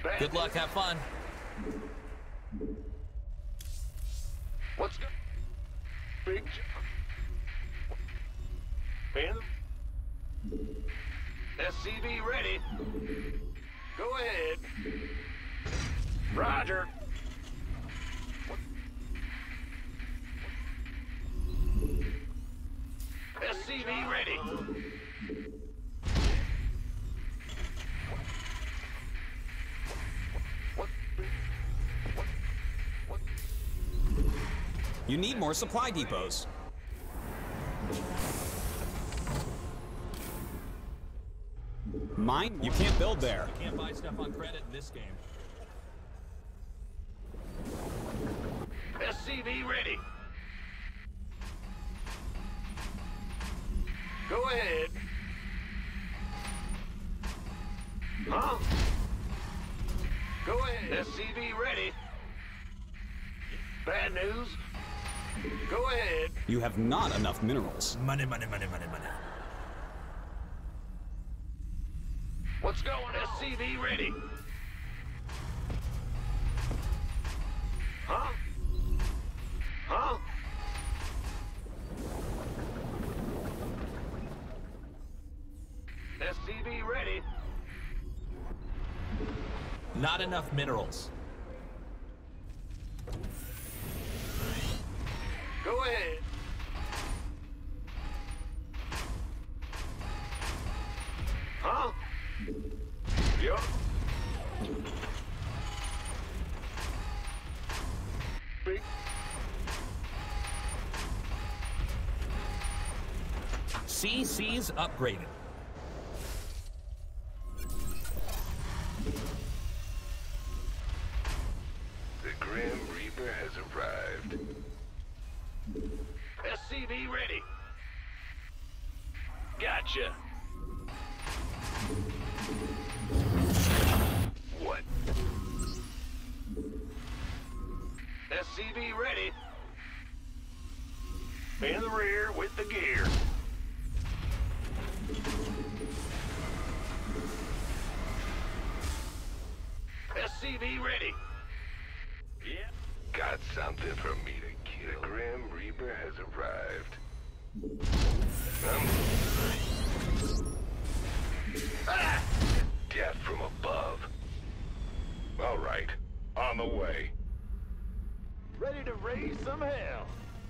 Good luck, have fun. What's good? Big jump. SCV ready. Go ahead. Roger. SCV ready. You need more supply depots. Mine? You can't build there. You can't buy stuff on credit in this game. SCV ready. Go ahead. Huh? Go ahead. SCV ready. Bad news. Go ahead. You have not enough minerals. Money, money, money, money, money. What's going on? SCV ready. Huh? Huh? SCV ready. Not enough minerals. Go ahead. Huh? Yup. Big. CC's upgraded. The Grim Reaper has arrived. SCV ready. Gotcha. What? SCV ready. In the rear with the gear. SCV ready. Yeah. Got something for me to kill. The Grim Reaper has arrived. Ah! Death from above. All right, on the way. Ready to raise some hell.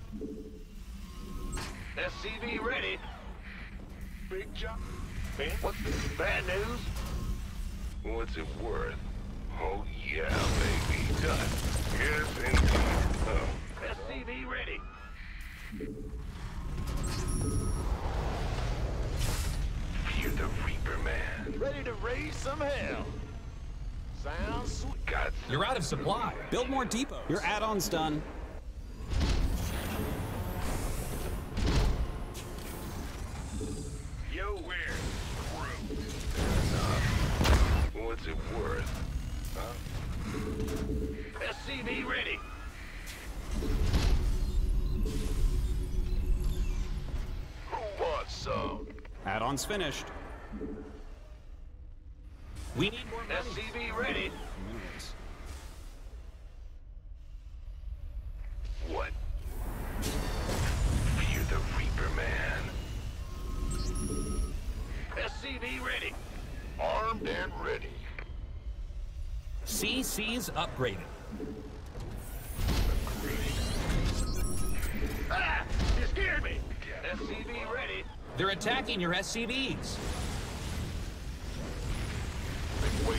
SCV ready. Big jump. What's this? Bad news? What's it worth? Oh yeah, baby. Done. Yes, indeed. Oh. SCV ready. Fear the Reaper Man. Ready to raise some hell. Sounds sweet. Got some. You're out of supply. Build more depots. Your add-on's done. Yo, where? What's it worth? Huh? SCV ready. Who wants some? Add-on's finished. We need more money. SCV ready. Minerals. What? Fear the Reaper Man. SCV ready. Armed and ready. CC's upgraded. Ah! You scared me! SCV ready. They're attacking your SCVs. Wait.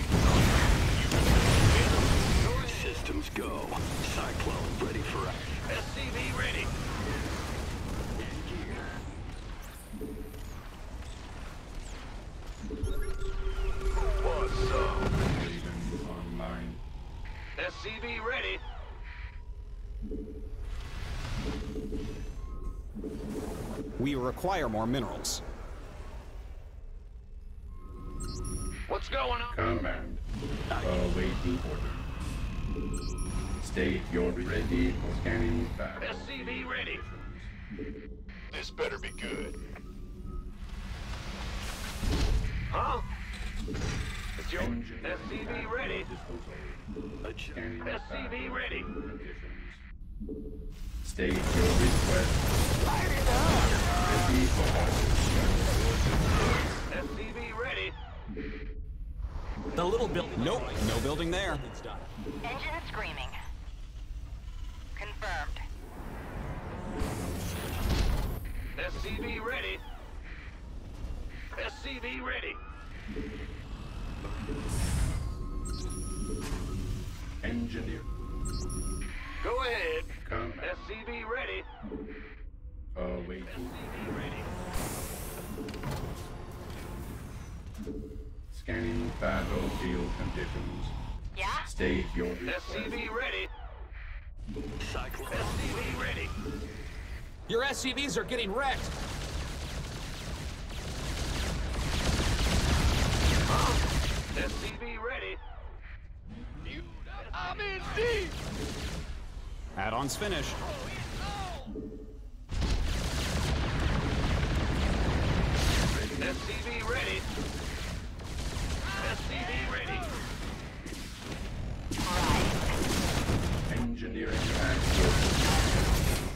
Systems go. Cyclone ready for action. SCV ready. What's up? SCV ready. We require more minerals. What's going on? Command. Awaiting order. State you're ready for scanning battle. SCV ready. This better be good. Huh? Joe. Engine SCV ready. disposal. Scanning SCV ready. conditions. State your request. Ready for orders. SCV ready. The little building. Nope, no building there. Building's done. Engine screaming. Confirmed. SCV ready. SCV ready. Engineer. Go ahead. Combat. SCV ready. Awaiting. SCV ready. Scanning battlefield conditions. Yeah? State your request. SCV ready. Cyclone. SCV ready. Your SCVs are getting wrecked. SCV ready. I'm in deep! Add-ons finished. SCV ready. SCV ready. Engineering active.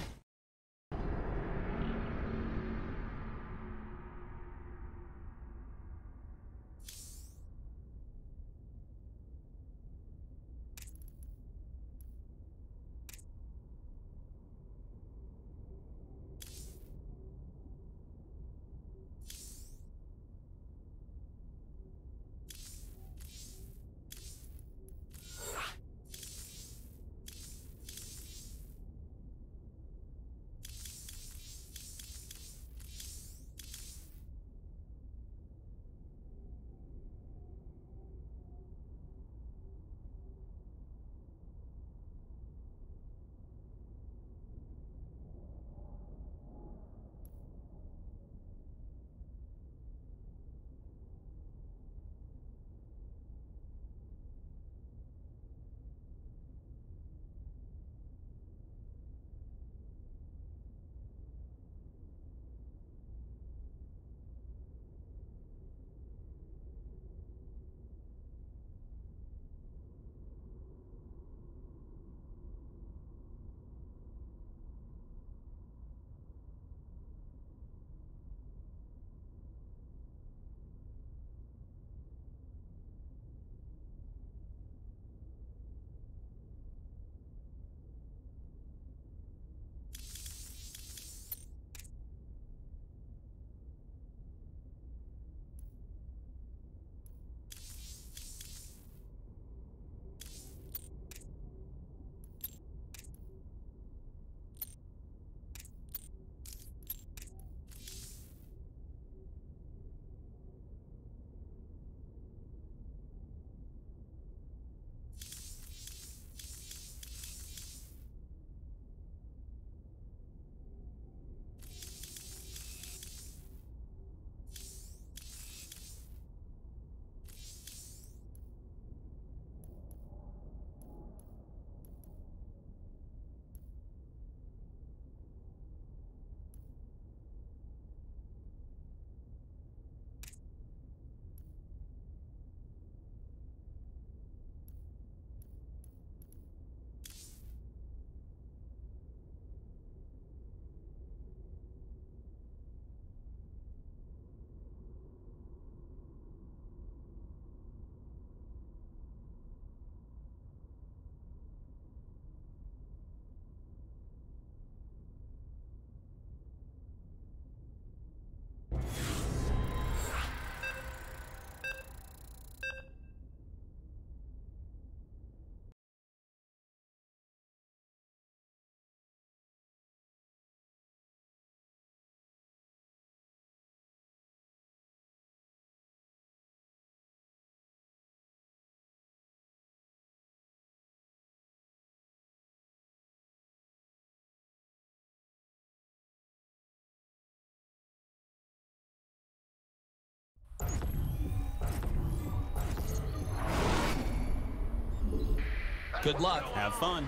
Good luck. Have fun.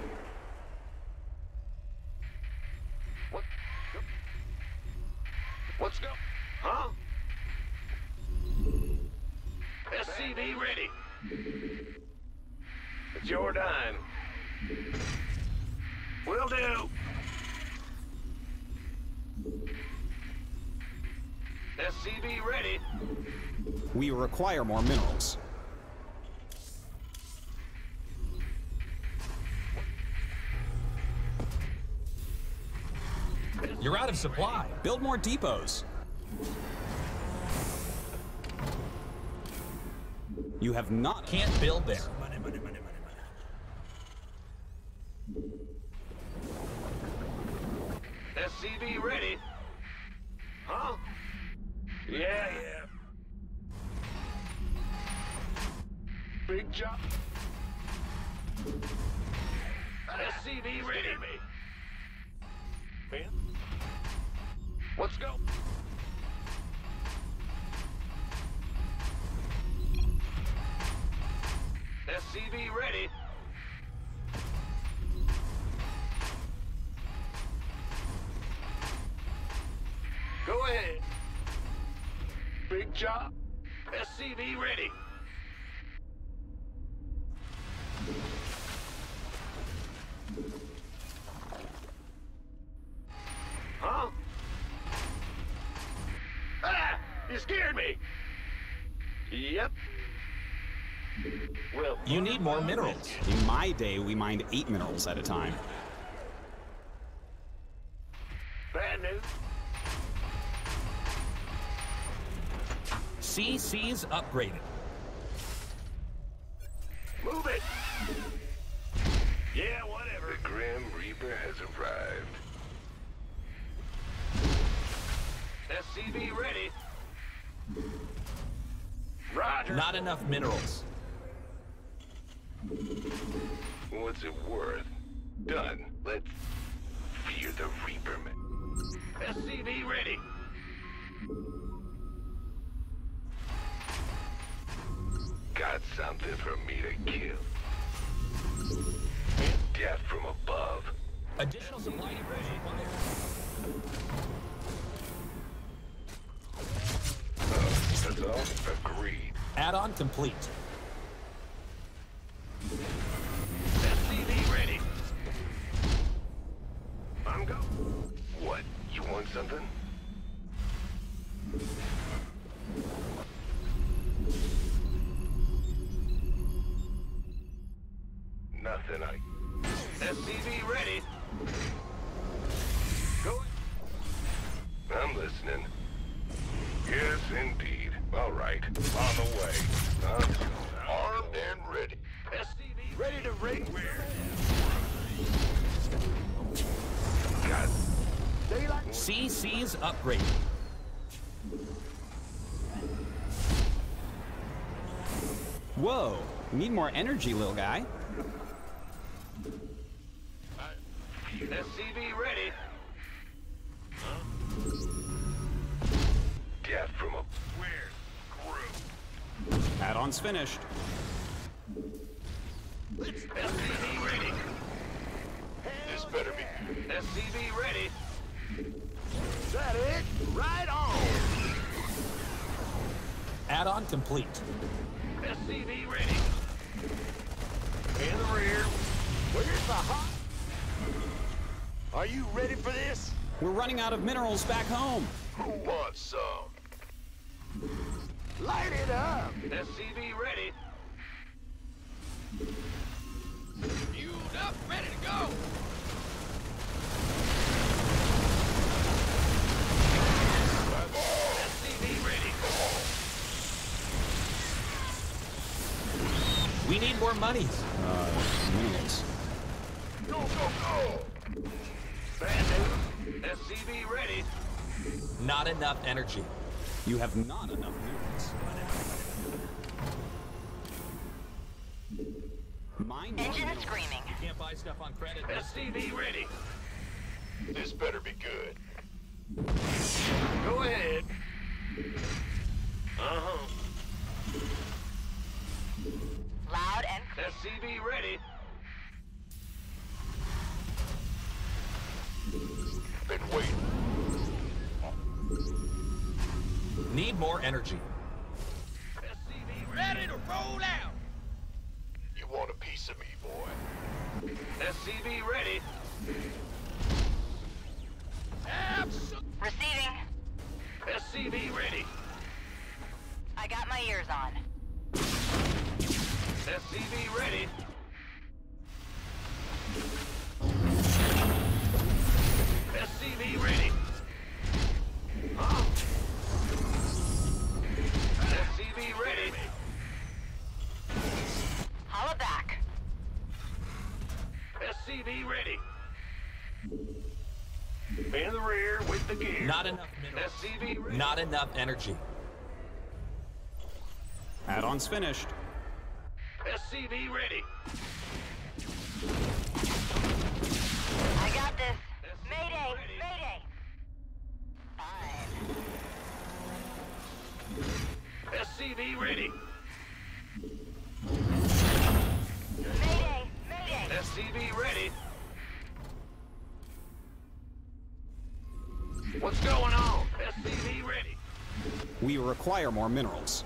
What? Let's go. Huh? SCV Sure done. Will do. SCV ready. We require more minerals. You're out of supply. Build more depots. You have not. Can't build there. SCV ready. Huh? Yeah. Big job. SCV ready. Man. Let's go. SCV ready. Go ahead. Big job. SCV ready. Huh? Ah! You scared me! Yep. Well, You need more minerals. In my day, we mined 8 minerals at a time. bad news. CC's upgraded. Move it! Yeah, whatever. The Grim Reaper has arrived. SCV ready. Roger. Not enough minerals. What's it worth? Done. Let's fear the Reaper man. SCV ready. Got something for me to kill. Death from above. Additional supply ready. That's all? Agreed. Add-on complete. SCV ready. I'm go. What? You want something? Nothing. SCV ready. Go. I'm listening. Yes, indeed. All right. On the way. Armed and ready. SCV ready to ring. God. CC's upgraded. Whoa, you need more energy, little guy. SCV ready. Death from a... Where's Groot? Add-on's finished. SCV ready. This better be... SCV ready. Is that it? Right on! Add-on complete. SCV ready. In the rear. Where's the hot? Are you ready for this? We're running out of minerals back home. Who wants some? Light it up. SCV ready. Fueled up, ready to go. SCV ready. We need more monies. Minerals. Go, go, go! Bad news. SCV ready. Not enough energy. You have not enough minerals. Mine. Engine is screaming. Can't buy stuff on credit. SCV ready. This better be good. Go ahead. Uh-huh. Loud and clear. SCV ready. Been waiting. Need more energy. SCV ready to roll out. You want a piece of me, boy? SCV ready. Receiving. SCV ready. I got my ears on. SCV ready. SCV ready. Huh? SCV ready. Holla back. SCV ready. In the rear with the gear. Not enough minerals. SCV ready. Not enough energy. Add-ons finished. SCV ready. I got this. Mayday! Mayday! Fine. SCV ready. Mayday! Mayday! SCV ready. What's going on? SCV ready. We require more minerals.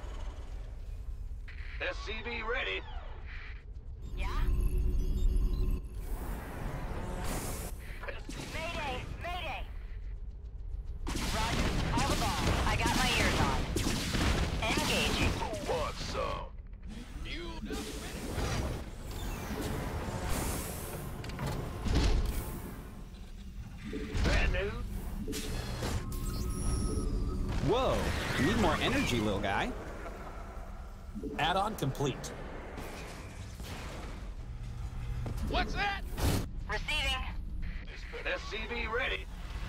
SCV ready. Yeah? Mayday! Mayday! Roger. All the ball. I got my ears on. Engaging. Who wants some? Bad news? Whoa, need more energy, little guy. Add-on complete. What's that? Receiving. SCV ready.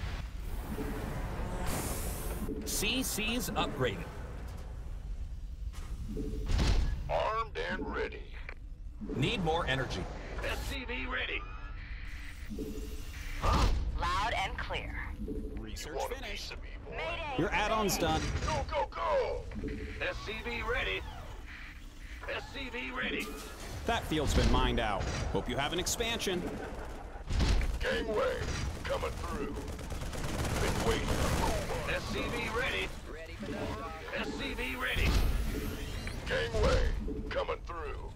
CC's upgraded. Armed and ready. Need more energy. SCV ready. Huh? Loud and clear. Research finished. Mayday! Your add-on's done. Go, go, go! SCV ready. SCV ready. That field's been mined out. Hope you have an expansion. Gangway coming through. Been waiting. SCV ready. SCV ready. Gangway coming through.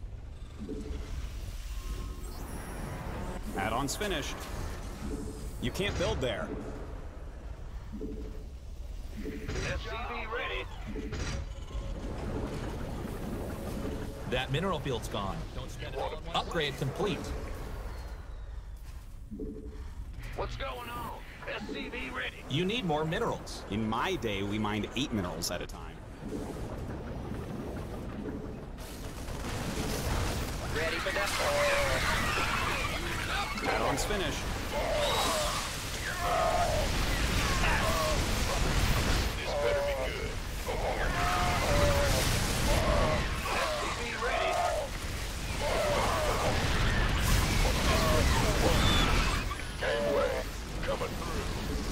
Add-ons finished. You can't build there. SCV ready. That mineral field's gone. Don't spend it all on one. Upgrade complete. What's going on? SCV ready. You need more minerals. In my day, we mined 8 minerals at a time. Ready for that? Add-ons finished. This better be good. SCV ready. Gangway coming through.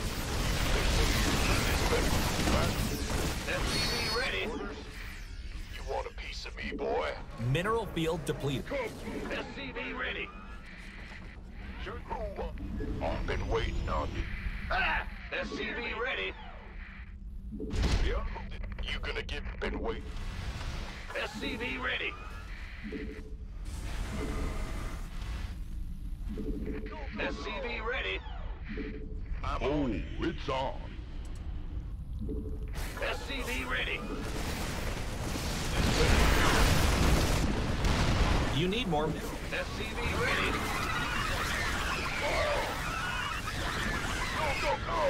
This better be good. SCV ready. You want a piece of me, boy? Mineral field depleted. SCV ready. I've been waiting on you. Ah! SCV ready. Yeah. You gonna get been waiting. SCV ready. SCV ready. Oh, it's on. SCV ready. You need more minerals. SCV ready. Go, go, go!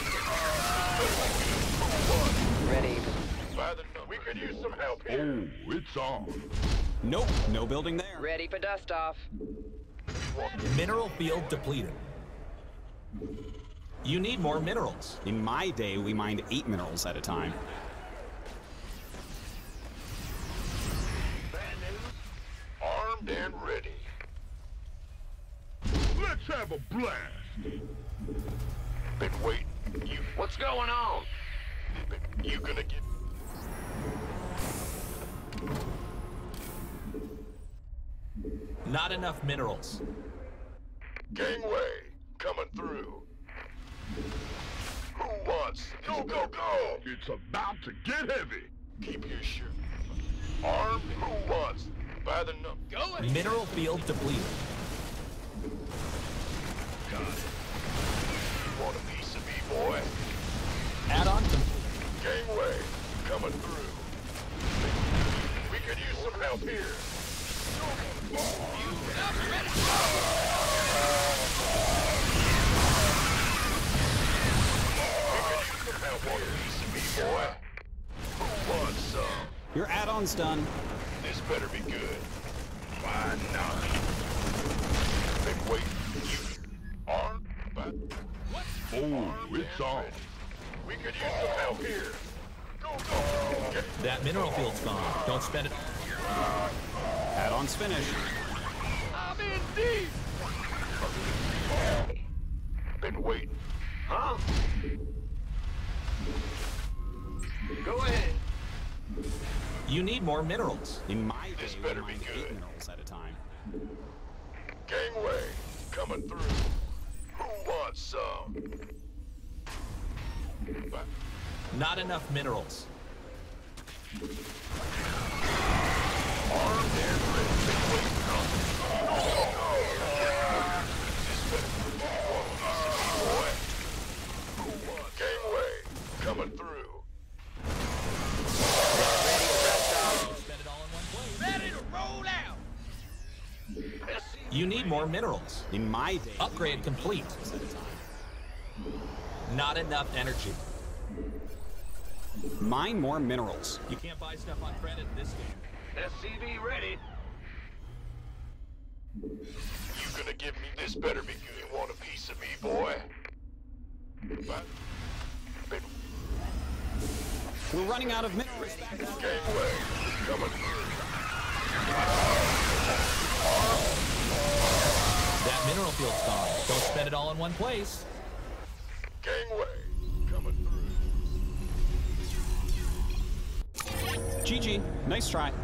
Ready. We could use some help here. Oh, it's on. Nope, no building there. Ready for dust off. Mineral field depleted. You need more minerals. In my day, we mined 8 minerals at a time. Bad news. Armed and ready. Let's have a blast. Been waiting. You. What's going on? You gonna get. Not enough minerals. Gangway coming through. Who wants? Go, go, go! It's about to get heavy. Keep your shirt. Armed. Who wants? By the number. Go ahead. Mineral field depleted. Your add-on's done. This better be good. Why not? Been waiting. You aren't but oh, it's on. We could use some help here. Go. That mineral field's gone. Don't spend it. Add-on's finished. I'm in deep. Been waiting. Huh? Go ahead. You need more minerals. In my day, This better we be mined 8 good. minerals at a time. Gangway coming through. Who wants some? But Not enough minerals. armed and ready. Been waiting. This better be boy. Who wants Gangway coming through. Spend it all in one place. Ready to roll out. You need more minerals. In my day, we Upgrade mined complete. 8 minerals at a time. Not enough energy. Mine more minerals. You can't buy stuff on credit in this game. SCV ready. You gonna give me this better be good. You want a piece of me, boy? But been We're running out of minerals. Gangway coming through. That mineral field's gone. Don't spend it all in one place. Gangway coming through. GG. Nice try.